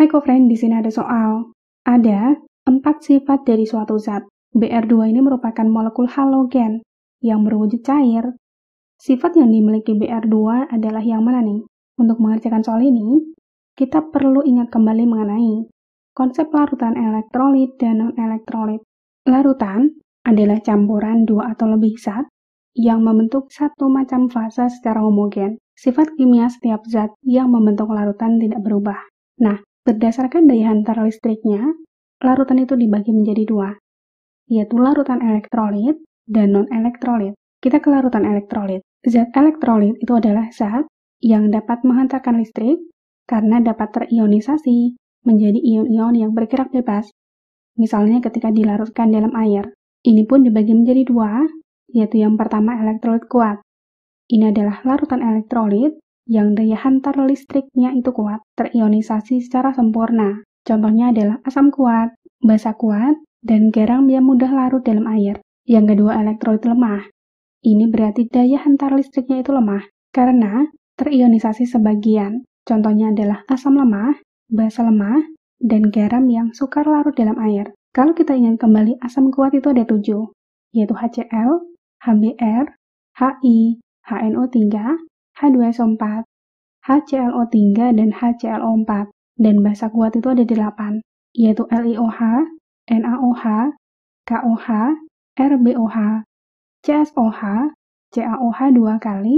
Hai co-friend, di sini ada soal. Ada 4 sifat dari suatu zat. Br2 ini merupakan molekul halogen yang berwujud cair. Sifat yang dimiliki Br2 adalah yang mana nih? Untuk mengerjakan soal ini, kita perlu ingat kembali mengenai konsep larutan elektrolit dan non-elektrolit. Larutan adalah campuran dua atau lebih zat yang membentuk satu macam fase secara homogen. Sifat kimia setiap zat yang membentuk larutan tidak berubah. Nah, berdasarkan daya hantar listriknya, larutan itu dibagi menjadi dua, yaitu larutan elektrolit dan non-elektrolit. Kita ke larutan elektrolit. Zat elektrolit itu adalah zat yang dapat menghantarkan listrik karena dapat terionisasi menjadi ion-ion yang bergerak bebas. Misalnya ketika dilarutkan dalam air. Ini pun dibagi menjadi dua, yaitu yang pertama elektrolit kuat. Ini adalah larutan elektrolit yang daya hantar listriknya itu kuat, terionisasi secara sempurna. Contohnya adalah asam kuat, basa kuat, dan garam yang mudah larut dalam air. Yang kedua elektrolit lemah. Ini berarti daya hantar listriknya itu lemah, karena terionisasi sebagian. Contohnya adalah asam lemah, basa lemah, dan garam yang sukar larut dalam air. Kalau kita ingin kembali asam kuat itu ada 7, yaitu HCl, HBr, Hi, HNO3, H2SO4, HClO3, dan HClO4. Dan basa kuat itu ada 8, yaitu LiOH, NaOH, KOH, RbOH, CSOH, CaOH 2 kali,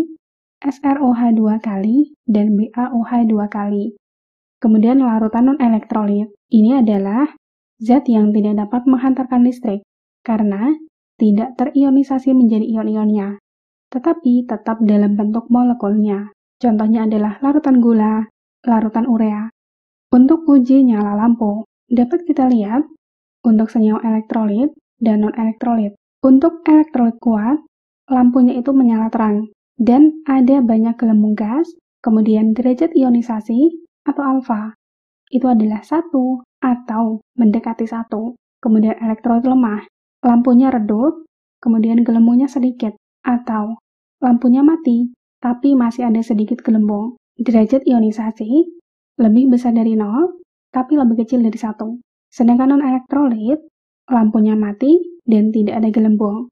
SrOH 2 kali, dan BaOH 2 kali. Kemudian larutan non-elektrolit. Ini adalah zat yang tidak dapat menghantarkan listrik, karena tidak terionisasi menjadi ion-ionnya, tetapi tetap dalam bentuk molekulnya. Contohnya adalah larutan gula, larutan urea. Untuk uji nyala lampu, dapat kita lihat untuk senyawa elektrolit dan non-elektrolit. Untuk elektrolit kuat, lampunya itu menyala terang, dan ada banyak gelembung gas, kemudian derajat ionisasi atau alfa. Itu adalah 1 atau mendekati 1. Kemudian elektrolit lemah, lampunya redup, kemudian gelembungnya sedikit, atau lampunya mati, tapi masih ada sedikit gelembung. Derajat ionisasi lebih besar dari 0, tapi lebih kecil dari 1. Sedangkan non-elektrolit, lampunya mati dan tidak ada gelembung.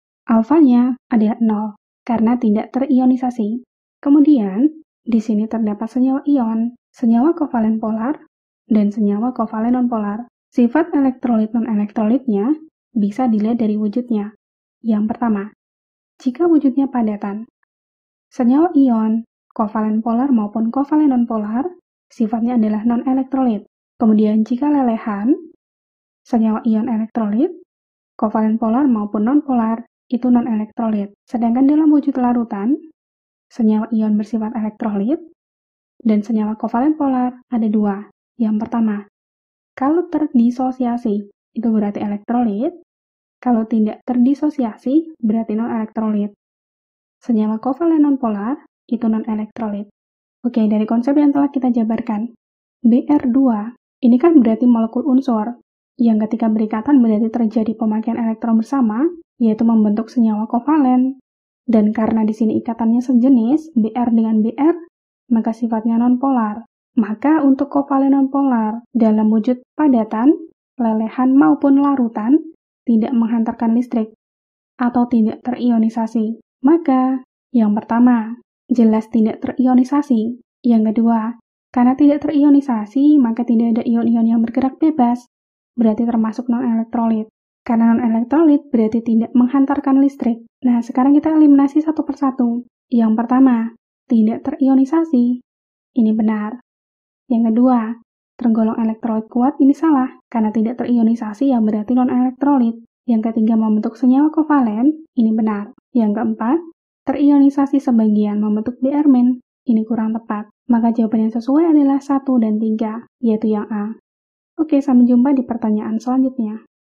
Alfanya adalah 0, karena tidak terionisasi. Kemudian, di sini terdapat senyawa ion, senyawa kovalen polar, dan senyawa kovalen nonpolar. Sifat elektrolit non-elektrolitnya bisa dilihat dari wujudnya. Yang pertama, jika wujudnya padatan, senyawa ion, kovalen polar maupun kovalen nonpolar, sifatnya adalah non-elektrolit. Kemudian jika lelehan, senyawa ion elektrolit, kovalen polar maupun nonpolar, itu non-elektrolit. Sedangkan dalam wujud larutan, senyawa ion bersifat elektrolit, dan senyawa kovalen polar ada 2. Yang pertama, kalau terdisosiasi, itu berarti elektrolit. Kalau tidak terdisosiasi, berarti non-elektrolit. Senyawa kovalen nonpolar, itu non-elektrolit. Oke, dari konsep yang telah kita jabarkan, Br2, ini kan berarti molekul unsur, yang ketika berikatan berarti terjadi pemakaian elektron bersama, yaitu membentuk senyawa kovalen. Dan karena di sini ikatannya sejenis, Br dengan Br, maka sifatnya nonpolar. Maka untuk kovalen nonpolar, dalam wujud padatan, lelehan maupun larutan, tidak menghantarkan listrik, atau tidak terionisasi. Maka, yang pertama, jelas tidak terionisasi. Yang kedua, karena tidak terionisasi, maka tidak ada ion-ion yang bergerak bebas, berarti termasuk non-elektrolit. Karena non-elektrolit berarti tidak menghantarkan listrik. Nah, sekarang kita eliminasi satu persatu. Yang pertama, tidak terionisasi. Ini benar. Yang kedua, tergolong elektrolit kuat, ini salah, karena tidak terionisasi yang berarti non-elektrolit. Yang ketiga, membentuk senyawa kovalen, ini benar. Yang keempat, terionisasi sebagian membentuk Br-, ini kurang tepat. Maka jawaban yang sesuai adalah 1 dan 3, yaitu yang A. Oke, sampai jumpa di pertanyaan selanjutnya.